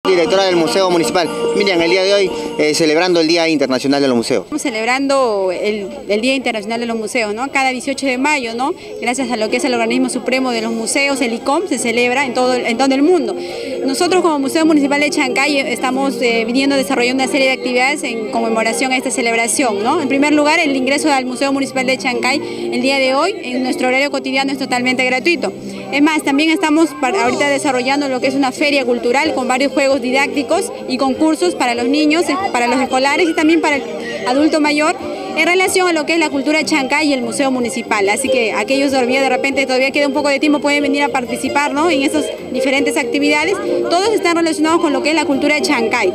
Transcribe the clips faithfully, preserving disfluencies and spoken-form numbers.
Directora del Museo Municipal. Miriam, el día de hoy eh, celebrando el Día Internacional de los Museos. Estamos celebrando el, el Día Internacional de los Museos, ¿no? Cada dieciocho de mayo, ¿no? Gracias a lo que es el Organismo Supremo de los Museos, el I C O M, se celebra en todo, en todo el mundo. Nosotros como Museo Municipal de Chancay estamos eh, viniendo desarrollando una serie de actividades en conmemoración a esta celebración, ¿no? En primer lugar, el ingreso al Museo Municipal de Chancay el día de hoy, en nuestro horario cotidiano, es totalmente gratuito. Es más, también estamos ahorita desarrollando lo que es una feria cultural con varios juegos didácticos y concursos para los niños, para los escolares y también para el adulto mayor en relación a lo que es la cultura chancay y el Museo Municipal. Así que aquellos todavía de repente todavía queda un poco de tiempo, pueden venir a participar, ¿no?, en esas diferentes actividades. Todos están relacionados con lo que es la cultura de Chancay.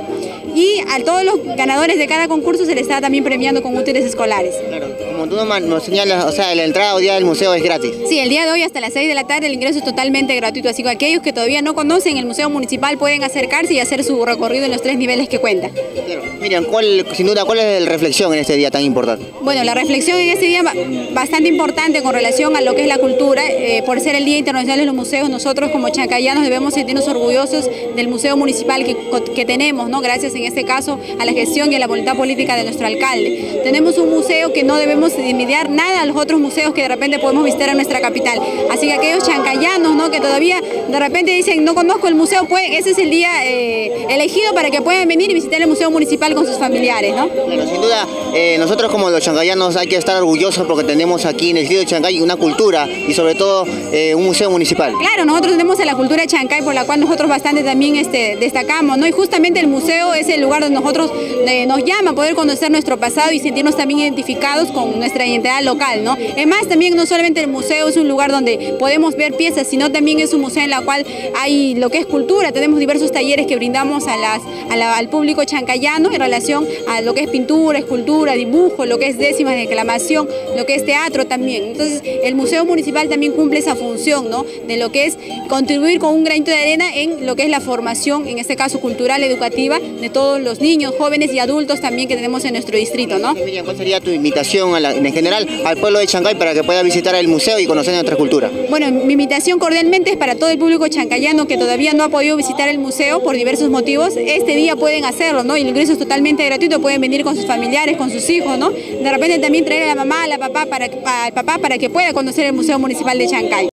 Y a todos los ganadores de cada concurso se les está también premiando con útiles escolares. Claro, como tú nos señalas, o sea, la entrada hoy día del museo es gratis. Sí, el día de hoy hasta las seis de la tarde el ingreso es totalmente gratuito, así que aquellos que todavía no conocen el Museo Municipal pueden acercarse y hacer su recorrido en los tres niveles que cuenta. Claro. Miriam, ¿cuál, sin duda, cuál es la reflexión en este día tan importante? Bueno, la reflexión en este día bastante importante con relación a lo que es la cultura, eh, por ser el Día Internacional de los Museos, nosotros como chancayanos debemos sentirnos orgullosos del Museo Municipal que, que tenemos, ¿no?, gracias en este caso a la gestión y a la voluntad política de nuestro alcalde. Tenemos un museo que no debemos envidiar nada a los otros museos que de repente podemos visitar en nuestra capital. Así que aquellos chancayanos, ¿no?, que todavía de repente dicen no conozco el museo, pues ese es el día eh, elegido para que puedan venir y visitar el Museo Municipal con sus familiares, ¿no? Claro, sin duda, eh, nosotros como los chancayanos hay que estar orgullosos porque tenemos aquí en el distrito de Chancay una cultura y sobre todo eh, un museo municipal. Claro, nosotros tenemos la cultura de Chancay por la cual nosotros bastante también este, destacamos, ¿no? Y justamente el museo es el lugar donde nosotros eh, nos llama a poder conocer nuestro pasado y sentirnos también identificados con nuestra identidad local, ¿no? Es más, también no solamente el museo es un lugar donde podemos ver piezas, sino también es un museo en la cual hay lo que es cultura. Tenemos diversos talleres que brindamos a las, a la, al público chancayano en relación a lo que es pintura, escultura, dibujo, lo que es décimas de declamación, lo que es teatro también. Entonces, el Museo Municipal también cumple esa función, ¿no?, de lo que es contribuir con un granito de arena en lo que es la formación, en este caso cultural, educativa, de todos los niños, jóvenes y adultos también que tenemos en nuestro distrito, ¿no? Miriam, ¿cuál sería tu invitación a la, en general al pueblo de Chancay para que pueda visitar el museo y conocer nuestra cultura? Bueno, mi invitación cordialmente es para todo el público chancayano que todavía no ha podido visitar el museo por diversos motivos. Este día pueden hacerlo, ¿no? Y el ingreso es totalmente gratuito, pueden venir con sus familiares, con sus hijos, ¿no? De repente también traer a la mamá, a la papá para, al papá para que pueda conocer el Museo Municipal de Chancay.